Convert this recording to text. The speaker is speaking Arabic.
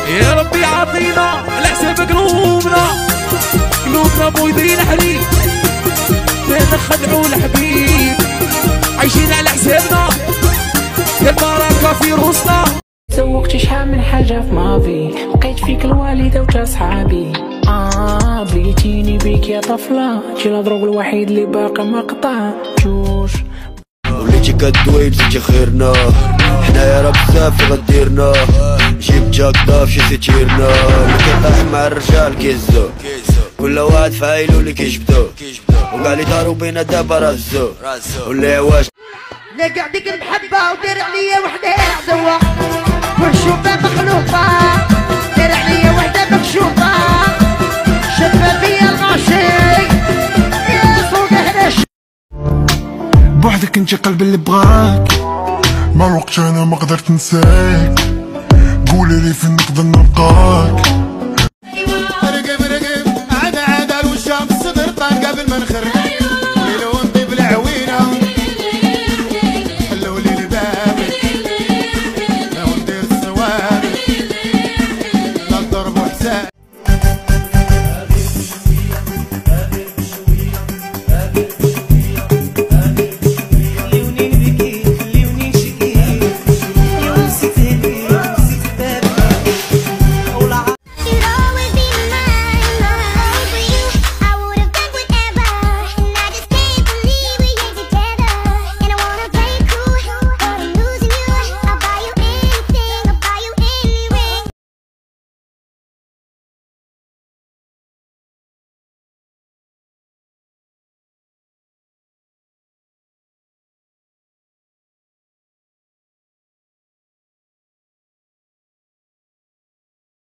يا ربي عطينا على حساب قلوبنا بويضين حريم لا نخدعوا الحبيب عايشين على حسابنا البركة في روسنا. تسوقت شحال من حاجة في ماضي لقيت فيك الوالدة وتا صحابي بغيتيني بيك يا طفلة انتي الضروب الوحيد اللي باقي ما قطعتوش وليتي كدوي نسيتي خيرنا حنا يا رب بزاف غديرنا جيب جاكدا فشي ستيرنا اللي كيطيح مع الرجال كيزو كل واحد فايلو اللي كيجبدو وكاع لي دارو بينا دابا رازو واللي عواش نقع ديك المحبة ودير عليا وحدة عدوة والشوفة مخلوقة دير عليا وحدة مكشوفة شفافية الغاشي يا صوت هنا بوحدك انت قلبي اللي بغاك مع الوقت انا ما قدرت نساك قولي لي فين نقدر نلقاك رقم عاد الوشام الصدر طان قبل ما نخرج